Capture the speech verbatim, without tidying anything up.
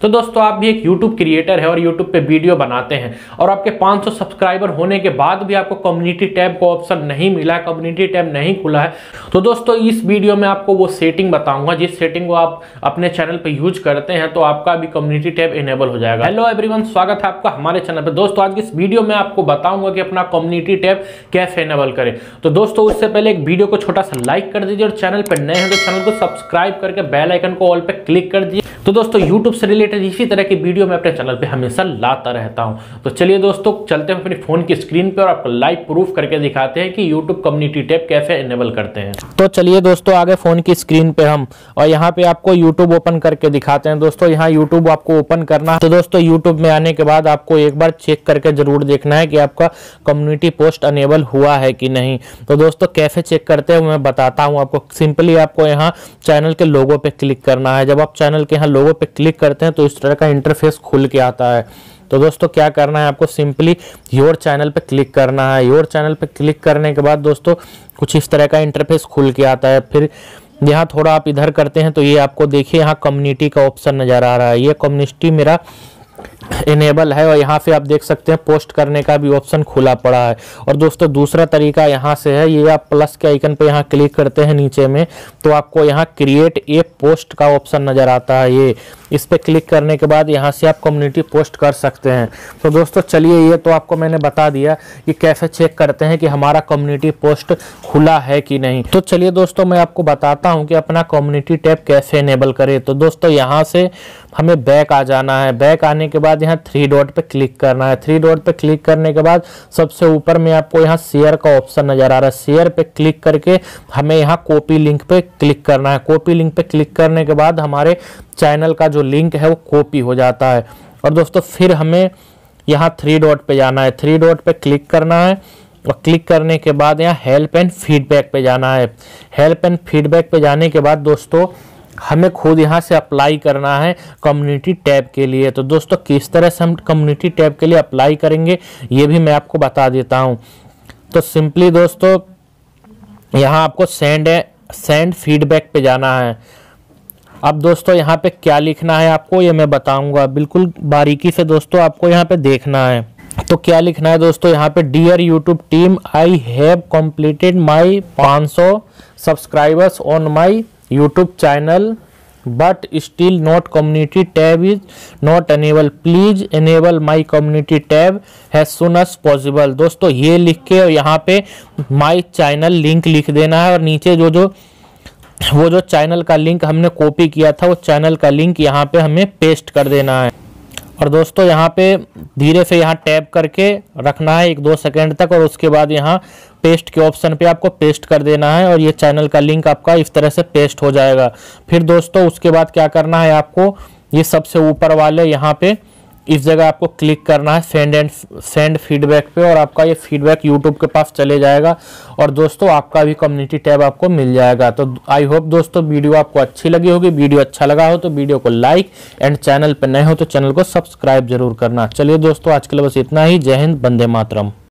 तो दोस्तों आप भी एक यूट्यूब क्रिएटर है और यूट्यूब पे वीडियो बनाते हैं और आपके पाँच सौ सब्सक्राइबर होने के बाद भी आपको कम्युनिटी टैब का ऑप्शन नहीं मिला है, कम्युनिटी टैब नहीं खुला है, तो दोस्तों इस वीडियो में आपको वो सेटिंग बताऊंगा जिस सेटिंग को आप अपने चैनल पे यूज करते हैं तो आपका भी कम्युनिटी टैब इनेबल हो जाएगा। हेलो एवरीवन, स्वागत है आपका हमारे चैनल पे। दोस्तों आज की इस वीडियो में आपको बताऊंगा कि अपना कम्युनिटी टैब कैसे इनेबल करें। तो दोस्तों उससे पहले एक वीडियो को छोटा सा लाइक कर दीजिए और चैनल पर नए हैं तो चैनल को सब्सक्राइब करके बेल आइकन को ऑल पे क्लिक कर दीजिए। तो दोस्तों यूट्यूब से रिलेटेड इसी तरह की वीडियो मैं अपने चैनल पे हमेशा लाता रहता हूं। तो चलिए दोस्तों चलते हैं अपने फोन की स्क्रीन पे और आपको लाइव प्रूफ करके दिखाते हैं कि यूट्यूब कम्युनिटी टैब कैसे इनेबल करते हैं। तो चलिए दोस्तों आगे फोन की स्क्रीन पे हम और यहाँ पे आपको यूट्यूब ओपन करके दिखाते हैं। दोस्तों यहाँ यूट्यूब आपको ओपन करना है। तो दोस्तों यूट्यूब में आने के बाद आपको एक बार चेक करके जरूर देखना है कि आपका कम्युनिटी पोस्ट अनेबल हुआ है कि नहीं। तो दोस्तों कैसे चेक करते हैं मैं बताता हूँ आपको। सिंपली आपको यहाँ चैनल के लोगो पे क्लिक करना है। जब आप चैनल के यहाँ लोगो पे क्लिक करते हैं तो इस तरह का इंटरफेस खुल के आता है। तो दोस्तों क्या करना है, आपको सिंपली योर चैनल पे क्लिक करना है। योर चैनल पे क्लिक करने के बाद दोस्तों कुछ इस तरह का इंटरफेस खुल के आता है। फिर यहाँ थोड़ा आप इधर करते हैं तो ये आपको देखिए यहाँ कम्युनिटी का ऑप्शन नजर आ रहा है। ये कम्युनिटी मेरा इनेबल है और यहाँ पे आप देख सकते हैं पोस्ट करने का भी ऑप्शन खुला पड़ा है। और दोस्तों दूसरा तरीका यहाँ से है, ये आप प्लस के आइकन पे यहाँ क्लिक करते हैं नीचे में तो आपको यहाँ क्रिएट ए पोस्ट का ऑप्शन नजर आता है। ये इस पे क्लिक करने के बाद यहाँ से आप कम्युनिटी पोस्ट कर सकते हैं। तो दोस्तों चलिए ये तो आपको मैंने बता दिया कि कैसे चेक करते हैं कि हमारा कम्युनिटी पोस्ट खुला है कि नहीं। तो चलिए दोस्तों मैं आपको बताता हूँ कि अपना कम्युनिटी टैब कैसे इनेबल करें। तो दोस्तों यहाँ से हमें बैक आ जाना है। बैक आने के बाद यहाँ थ्री डॉट पे क्लिक करना है। थ्री डॉट पे क्लिक करने के बाद सबसे ऊपर में आपको यहाँ शेयर का ऑप्शन नजर आ रहा है। शेयर पे क्लिक करके हमें यहाँ कॉपी लिंक पे क्लिक करना है। कॉपी लिंक पे क्लिक करने के बाद हमारे चैनल का जो लिंक है वो कॉपी हो जाता है। और दोस्तों फिर हमें यहाँ थ्री डॉट पे जाना है। थ्री डॉट पे क्लिक करना है और क्लिक करने के बाद यहाँ हेल्प एंड फीडबैक पे जाना है। हेल्प एंड फीडबैक पे जाने के बाद दोस्तों हमें खुद यहाँ से अप्लाई करना है कम्युनिटी टैब के लिए। तो दोस्तों किस तरह से हम कम्युनिटी टैब के लिए अप्लाई करेंगे ये भी मैं आपको बता देता हूँ। तो सिंपली दोस्तों यहाँ आपको सेंड सेंड फीडबैक पे जाना है। अब दोस्तों यहाँ पे क्या लिखना है आपको ये मैं बताऊंगा, बिल्कुल बारीकी से दोस्तों आपको यहाँ पे देखना है। तो क्या लिखना है दोस्तों यहाँ पे, dear YouTube team, I have completed my पाँच सौ subscribers on my YouTube channel but still not community tab is not enable, please enable my community tab has soon as possible. दोस्तों ये लिख के और यहाँ पे माई चैनल लिंक लिख देना है और नीचे जो जो वो जो चैनल का लिंक हमने कॉपी किया था वो चैनल का लिंक यहाँ पे हमें पेस्ट कर देना है। और दोस्तों यहाँ पे धीरे से यहाँ टैप करके रखना है एक दो सेकंड तक और उसके बाद यहाँ पेस्ट के ऑप्शन पे आपको पेस्ट कर देना है और ये चैनल का लिंक आपका इस तरह से पेस्ट हो जाएगा। फिर दोस्तों उसके बाद क्या करना है, आपको ये सबसे ऊपर वाले यहाँ पे इस जगह आपको क्लिक करना है सेंड एंड सेंड फीडबैक पे और आपका ये फीडबैक यूट्यूब के पास चले जाएगा और दोस्तों आपका भी कम्युनिटी टैब आपको मिल जाएगा। तो आई होप दोस्तों वीडियो आपको अच्छी लगी होगी। वीडियो अच्छा लगा हो तो वीडियो को लाइक एंड चैनल पर नए हो तो चैनल को सब्सक्राइब जरूर करना। चलिए दोस्तों आज के लिए बस इतना ही। जय हिंद, वंदे मातरम।